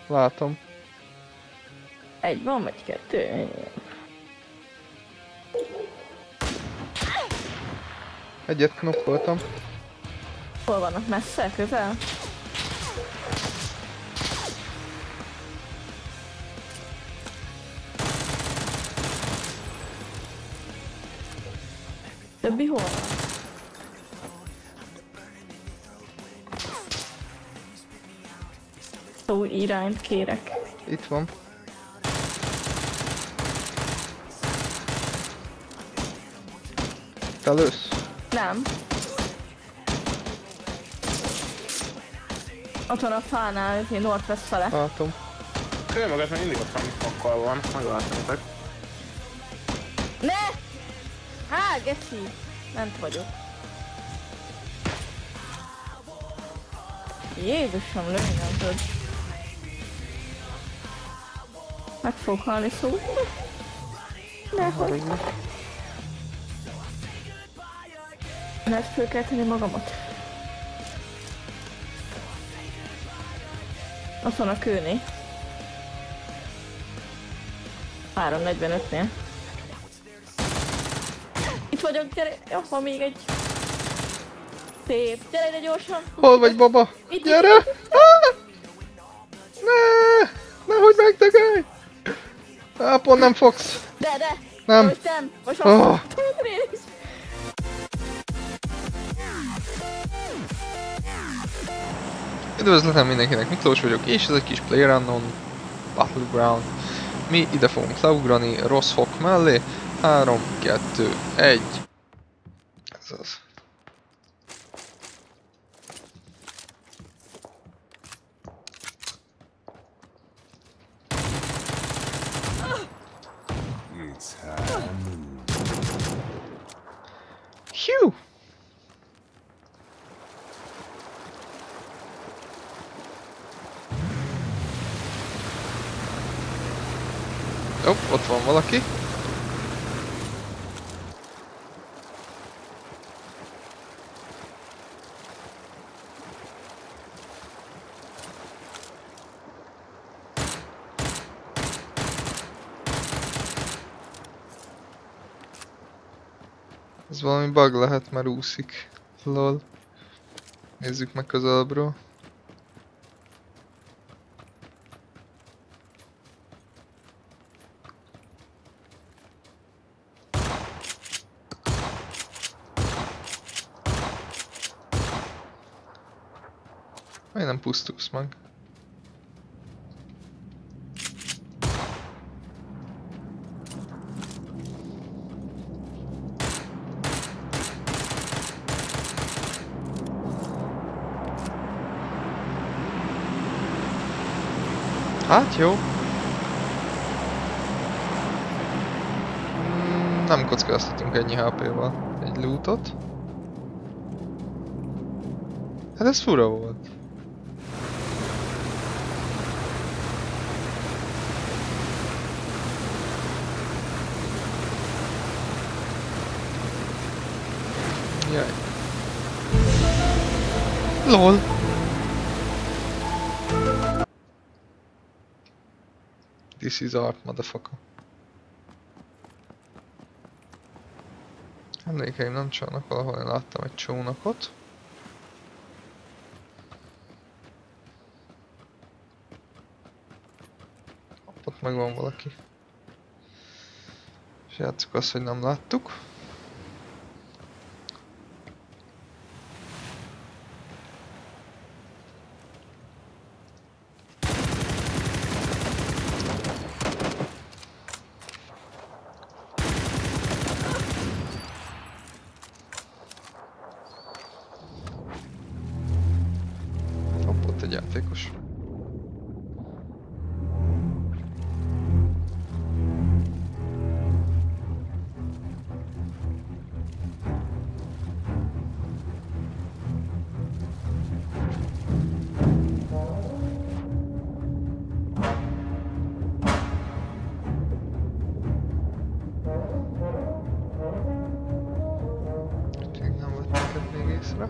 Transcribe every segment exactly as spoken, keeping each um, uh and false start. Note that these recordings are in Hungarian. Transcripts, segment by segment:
Látom. Egy van, vagy kettő? Egyet knokkoltam. Hol vannak? Messze? Közel? Többi hol van? Szó irányt kérek. Itt van. Te lősz? Nem. Ott van a fánál, ez Northwest fele. Látom. Ő meg ez még mindig ott van, fakkal van, meglátom. Ne! Há, geci! Ment vagyok. Jézusom, lőni nem tud. Meg fog halni szó. Nehogy. Lehet föl kell tenni magamat. Ott van a kőné. három negyvenötnél. Itt vagyok, gyere! Aha, még egy... Szép! Gyere ide gyorsan! Hol vagy, baba? Itt, Gyere! Ah! Ne! Nehogy megdögölj! Á, pont nem fogsz. De, de! Nem. Most nem! Most Oh. azt Üdvözletem mindenkinek, Miklós vagyok, és ez egy kis PlayerUnknown Battleground. Mi ide fogunk leugrani rossz hok mellé. három, kettő, egy. Ez az. Hugh! Hopp, ott van valaki. Ez valami bug lehet, mert úszik. Lol. Nézzük meg közelebbről. Miért nem pusztulsz meg? Hát jó. Mm, nem kockáztatunk ennyi há pével egy lootot. Hát ez fura volt. Jaj. LOL. This is art, motherfucker. Emlékeim nem csalnak, valahol én láttam egy csónakot. Ott meg van valaki. És játsszuk azt, hogy nem láttuk. Hopp, ott egy játékos. észre.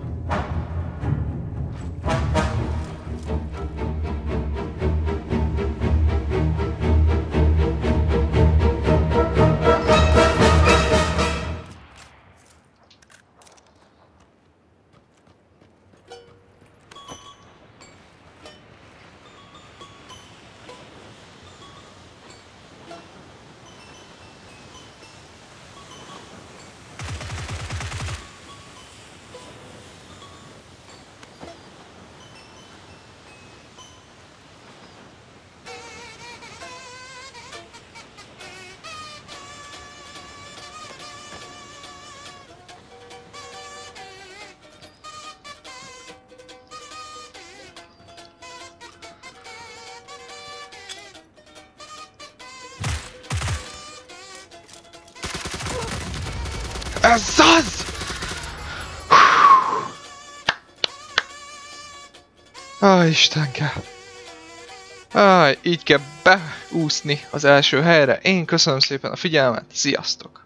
Ez az! Áj, Istenke! Áj, így kell beúszni az első helyre. Én köszönöm szépen a figyelmet, sziasztok!